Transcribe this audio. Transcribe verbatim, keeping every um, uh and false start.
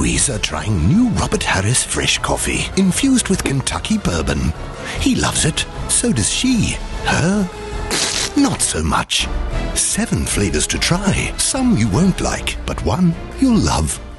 Louise are trying new Robert Harris fresh coffee, infused with Kentucky bourbon. He loves it, so does she. Her? Not so much. Seven flavors to try. Some you won't like, but one you'll love.